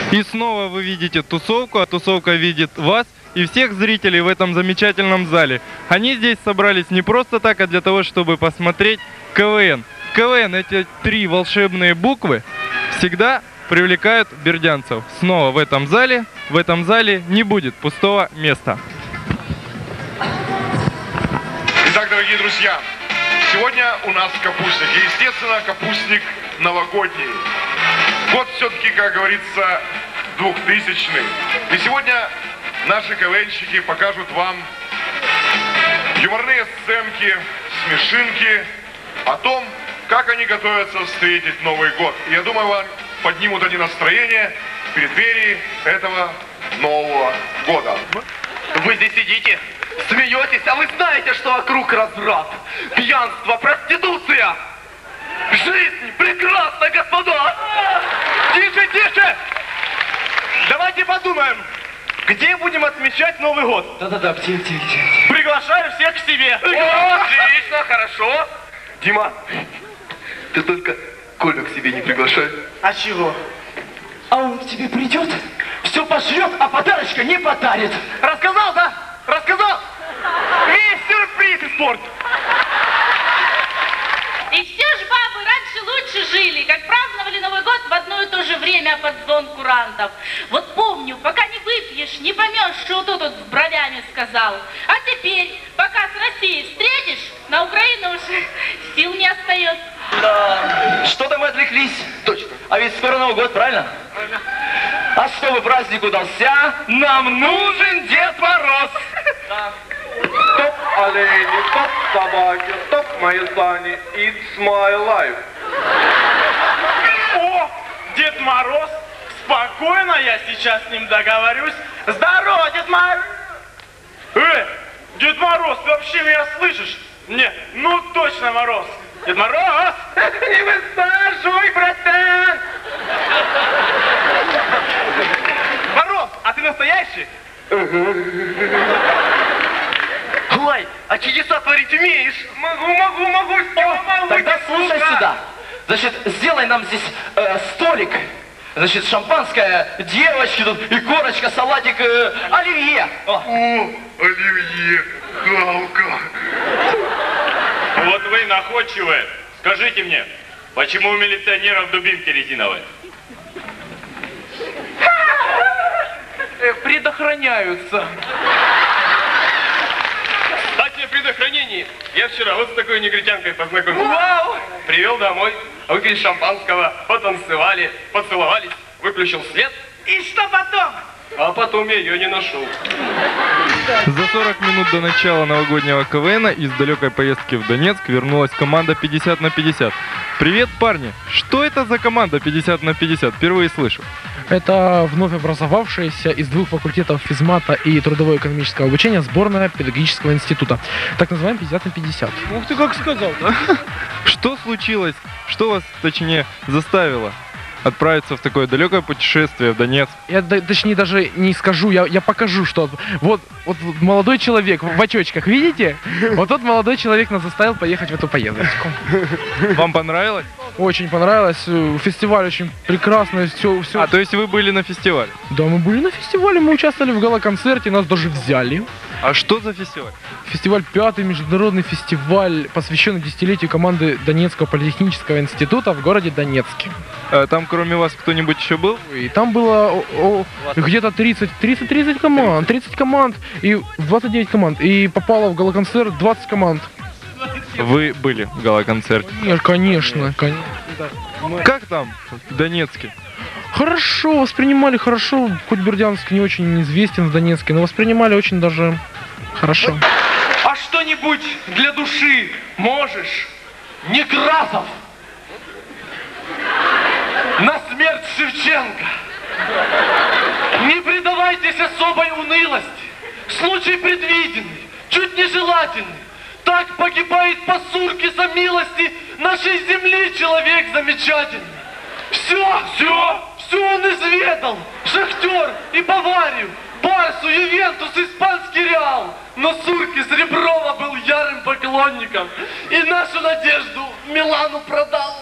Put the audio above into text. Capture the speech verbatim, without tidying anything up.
И снова вы видите тусовку, а тусовка видит вас и всех зрителей в этом замечательном зале. Они здесь собрались не просто так, а для того, чтобы посмотреть КВН. КВН, эти три волшебные буквы, всегда привлекают бердянцев. Снова в этом зале, в этом зале не будет пустого места. Итак, дорогие друзья, сегодня у нас капустник. И, естественно, капустник новогодний. Год все-таки, как говорится, двухтысячный. И сегодня наши КВНщики покажут вам юморные сценки, смешинки о том, как они готовятся встретить Новый год. И я думаю, вам поднимут они настроение в преддверии этого Нового года. Вы здесь сидите, смеетесь, а вы знаете, что вокруг разврат, пьянство, проституция. Жизнь прекрасна, господа! Тише, тише! Давайте подумаем, где будем отмечать Новый год? Да-да-да, где, где, где? Приглашаю всех к себе. О, отлично, хорошо. Дима, ты только Колю к себе не приглашай. А чего? А он к тебе придет, все пожрет, а подарочка не подарит. Рассказал, да? Рассказал? Весь сюрприз испорт. И все ж бабы раньше лучше жили, как праздновали Новый год в одно и то же время под звон курантов. Вот помню, пока не выпьешь, не поймешь, что тут вот с бровями сказал. А теперь, пока с Россией встретишь, на Украину уже сил не остается. Да, что-то мы отвлеклись. Точно. А ведь скоро Новый год, правильно? А чтобы праздник удался, нам нужен Дед Мороз. Да. Стоп, олени, стоп, собаки, стоп, мои сани, it's my life. О, Дед Мороз, спокойно, я сейчас с ним договорюсь. Здорово, Дед Мороз. Э, Дед Мороз, ты вообще меня слышишь? Не, ну точно Мороз. Дед Мороз! Не высаживай, братан! Мороз, а ты настоящий? Ой, а чудеса творить умеешь? Могу, могу, могу, все могу. Тогда слушай сюда. Значит, сделай нам здесь э, столик. Значит, шампанское, девочки тут, и корочка, салатик, э, оливье. О. О, оливье, галка. Вот вы находчивые. Скажите мне, почему у милиционеров дубинки резиновые? Предохраняются. Кстати, о предохранении. Я вчера вот с такой негритянкой познакомился. Вау! Привел домой, выпили шампанского, потанцевали, поцеловались, выключил свет. И что потом? А потом я ее не нашел. За сорок минут до начала новогоднего КВНа из далекой поездки в Донецк вернулась команда пятьдесят на пятьдесят. Привет, парни! Что это за команда пятьдесят на пятьдесят? Впервые слышу. Это вновь образовавшаяся из двух факультетов физмата и трудово-экономического обучения сборная педагогического института. Так называемый пятьдесят на пятьдесят. Ух ты, как сказал, да? Что случилось? Что вас, точнее, заставило отправиться в такое далекое путешествие в Донецк? Я д- точнее даже не скажу, я, я покажу, что вот, вот молодой человек в очочках, видите? Вот тот молодой человек нас заставил поехать в эту поездочку. Вам понравилось? Очень понравилось, фестиваль очень прекрасный, все, все. А, то есть вы были на фестивале? Да, мы были на фестивале, мы участвовали в гала-концерте, нас даже взяли. А что за фестиваль? Фестиваль, пятый международный фестиваль, посвященный десятилетию команды Донецкого политехнического института в городе Донецке. А, там кроме вас кто-нибудь еще был? И там было о, о, где-то тридцать тридцать команд, тридцать команд и двадцать девять команд. И попало в гала-концерт двадцать команд. Вы были в гала-концерте? Нет, конечно, конечно. Как там в Донецке? Хорошо, воспринимали хорошо, хоть Бердянск не очень известен в Донецке, но воспринимали очень даже хорошо. А что-нибудь для души можешь? Некрасов! На смерть Шевченко! Не предавайтесь особой унылости! Случай предвиденный, чуть нежелательный. Так погибает по сурке за милости нашей земли человек замечательный. Все, все, все он изведал. Шахтер и Баварию, Барсу, Ювентус, испанский Реал. Но Сурки с Реброва был ярым поклонником и нашу надежду Милану продал.